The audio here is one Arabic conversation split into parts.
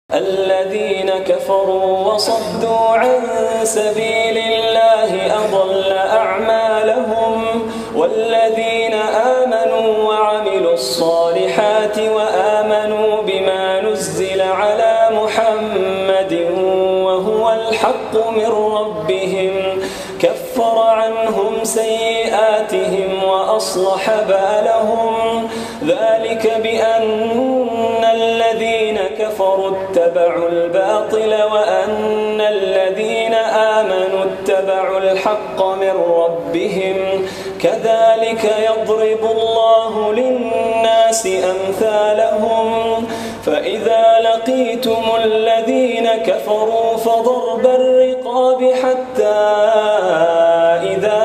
الذين كفروا وصدوا عن سبيل الله أضل أعمالهم والذين آمنوا وعملوا الصالحات وآمنوا بما نزل على محمد وهو الحق من ربهم كفر عنهم سيئاتهم وأصلح بالهم ذلك بأن الذين كفروا اتبعوا الباطل وأن الذين آمنوا اتبعوا الحق من ربهم كذلك يضرب الله للناس أمثالهم فإذا لقيتم الذين كفروا فضرب الرقاب حتى إذا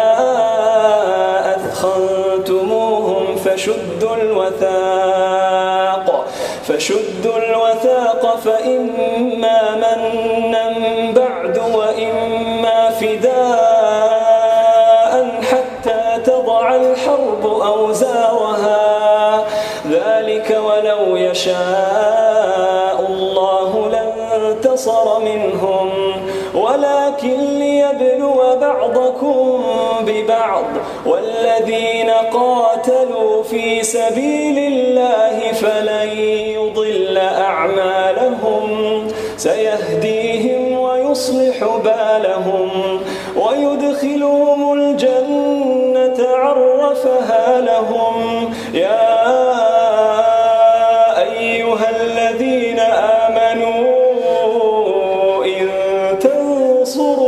أثخنتموهم فشدوا الوثاق فإما منا بعد وإما فداء حتى تضع الحرب أوزارها ذلك ولو يشاء الله لانتصر منهم ولكن ليبلو بعضكم ببعض والذين قاتلوا في سبيل الله فلن يضل أعمالهم سيهديهم ويصلح بالهم ويدخلهم الجنة عرفها لهم يا أيها الذين آمنوا إن تنصروا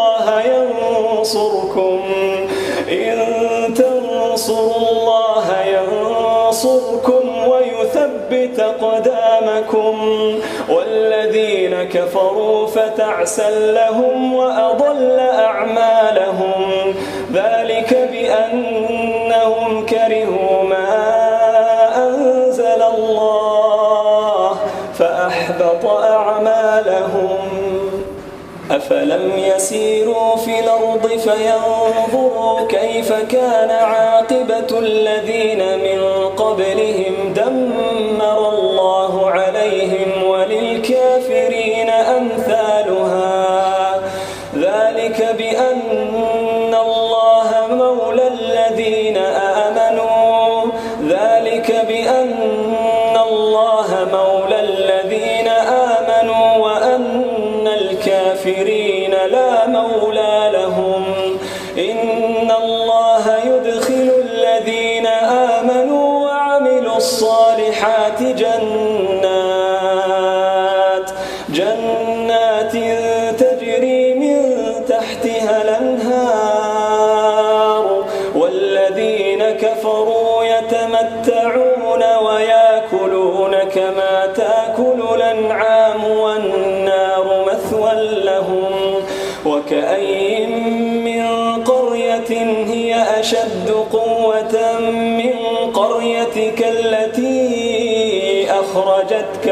الله ينصركم ويثبت أقدامكم والذين كفروا فتعسا لهم وأضل أعمالهم ذلك بأنهم كرهوا ما أنزل الله فأحبط أعمالهم أفلم يسيروا في الأرض فينظروا كيف كان عاقبة الذين من قبلهم دمر الله عليهم وللكافرين أمثالها ذلك بأن الله مولى الذين آمنوا وأن الكافرين لا مولى لهم إن الله يدخل الذين آمنوا وعملوا الصالحات جنات تجري من تحتها الأنهار والذين كفروا يتمتعون ويأكلون كما تأكل الأنعام والنار مثوى لهم وكأين من قرية هي أشد قوة من قريتك التي أخرجتك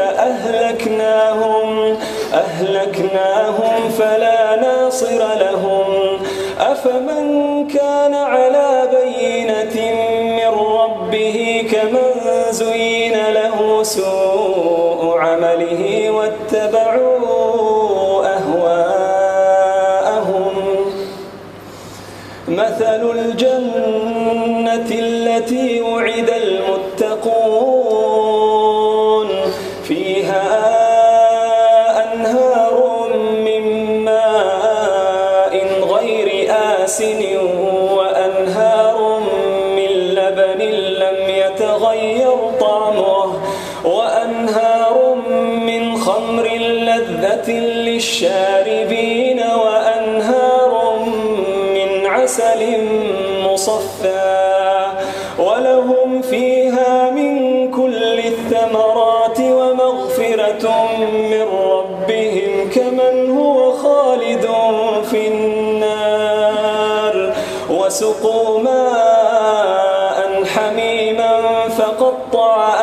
أهلكناهم فلا ناصر لهم أفمن كان على بينة من ربه كمن زين له سوء عمله واتبعوا أهواءهم مثل الجنة التي وعد المتقون فيها أنهار من ماء غير آسن وأنهار من لبن لم يتغير طعمه وأنهار من خمر لذة للشاربين وأنهار من عسل مصفى ولهم فيها من كل الثمرات ومغفرة من ربهم كمن هو خالد في النار وسقوا ماء حميما فقطع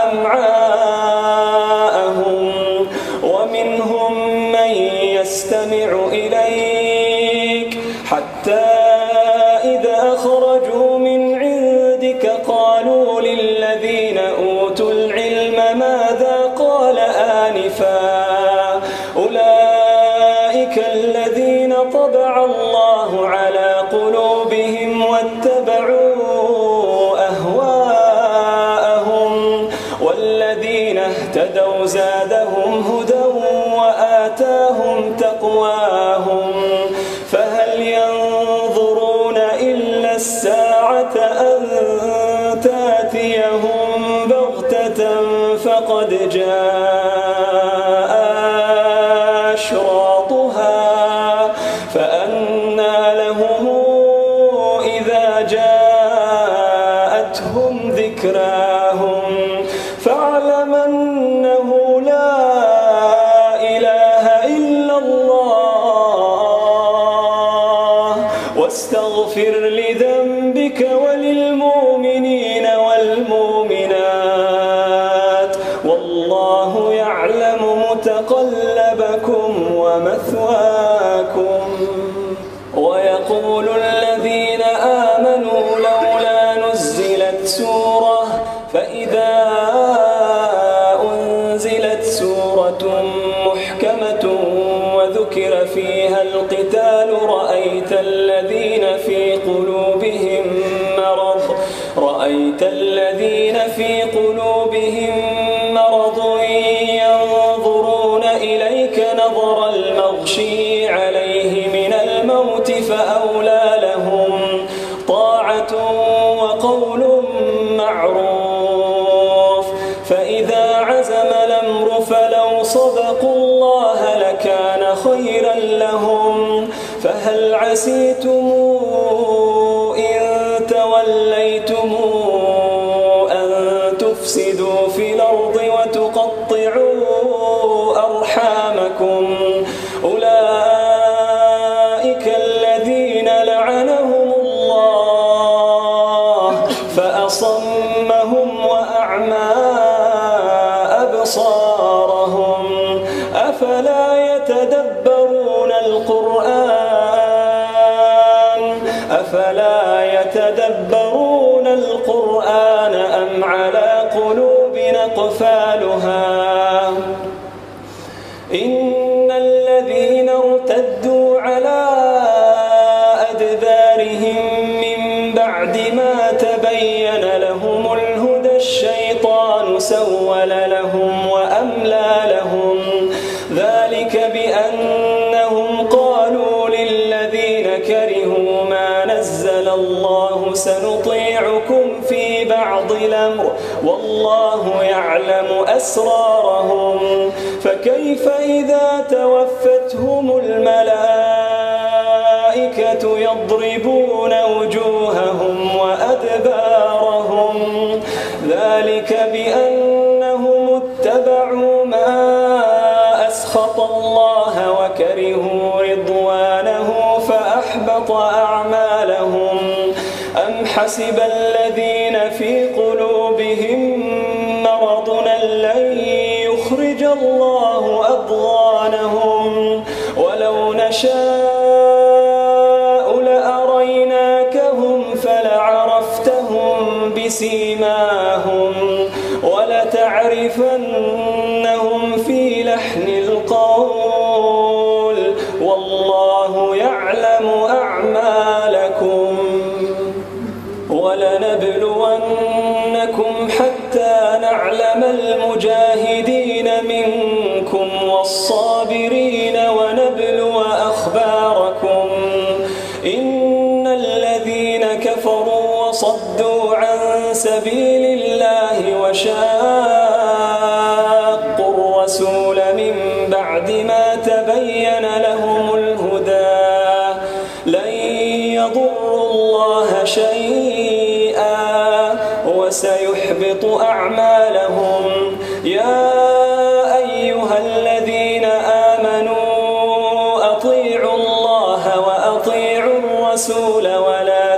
أمعاءهم ومنهم من يستمع إليك حتى إذا خرجوا من عندك قالوا للذين أوتوا العلم ماذا قال آنفا أولئك الذين طبع الله على قلوبهم واتبعوا أهواءهم والذين اهتدوا زادهم هدى وآتاهم تقواهم فهل ينظرون إلا الساعة أن تأتيهم بغتة فقد جاء أشراطها فأنى لهم إذا جاءتهم ذكراهم فاعلم أنه لا إله إلا الله واستغفر لذنبك وللمؤمنين والمؤمنات والله يعلم متقلبكم ومثواكم. ويقول الذين آمنوا لولا نزلت سورة فإذا أنزلت سورة محكمة وذكر فيها القتال رأيت الذين في قلوبهم مرض ينظرون إليك نظر المغشي عليه من الموت فأولى لهم طاعة وقول معروف فإذا عزم الأمر فلو صدقوا الله لكان خيرا لهم فهل عسيتم إن توليتم أن تفسدوا في الأرض وتقطعوا أرحامكم أولئك الذين لعنهم الله فأصمهم وأعمى أبصارهم أفلا يتدبرون القرآن أم على قلوب أقفالها إن الذين ارتدوا على أدبارهم من بعد ما تبين لهم الهدى الشيطان سول لهم وأملى لهم ذلك بأنهم قالوا للذين كرهوا ما نزل الله سنطيعكم في بعض الأمر والله يعلم أسرارهم فكيف إذا توفتهم الملائكة يضربون وجوههم وأدبارهم ذلك بأنهم اتبعوا ما أسخط الله وكرهوا رضوانه فأحبط أعمالهم أم حسب الذين في قلوبهم مرض لن يخرج الله أضغانهم ولو نشاء لأريناكهم فلعرفتهم بسيماهم ولتعرفنهم في لحن القول والله يعلم أعمالكم ولنبلونكم حتى نعلم المجاهدين منكم والصابرين ونبلو أخباركم إن الذين كفروا وصدوا عن سبيل الله وشاقوا الرسول من بعد ما تبين لهم الهدى لن يضروا الله شيئا وسيحبط أعمالهم يا أيها الذين آمنوا أطيعوا الله وأطيعوا الرسول ولا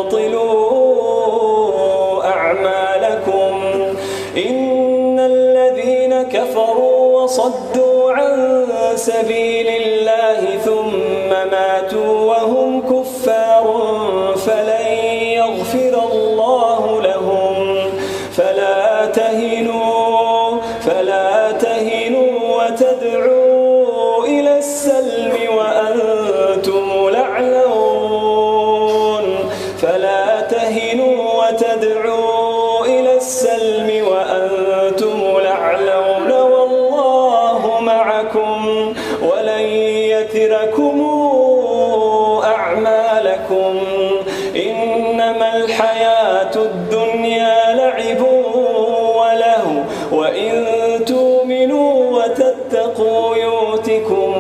تبطلوا أعمالكم إن الذين كفروا وصدوا عن سبيل الله ثم ماتوا وهم كفار فلن يغفر الله لهم فلا تهنوا وتدعوا إلى السلم معكم ولن يتركم أعمالكم إنما الحياة الدنيا لعب ولهو وإن تؤمنوا وتتقوا يؤتكم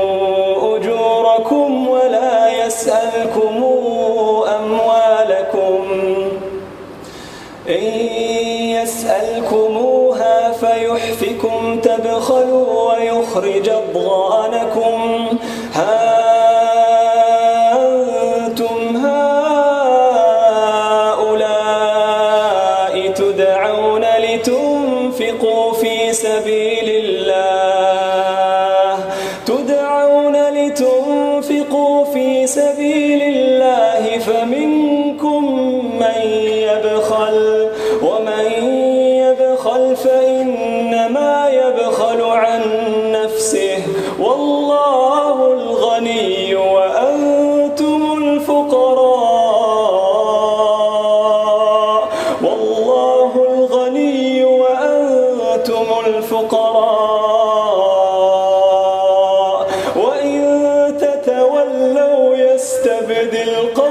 أجوركم ولا يسألكم أموالكم إن يسألكموها فيحفكم تبخلوا ويخرج أضغانكم ها أنتم هؤلاء تدعون لتنفقوا في سبيل الله فمنكم من يبخل ومن يبخل فإنما يبخل عن نفسه والله الغني وأنتم الفقراء وإن تتولوا يستبدل قوما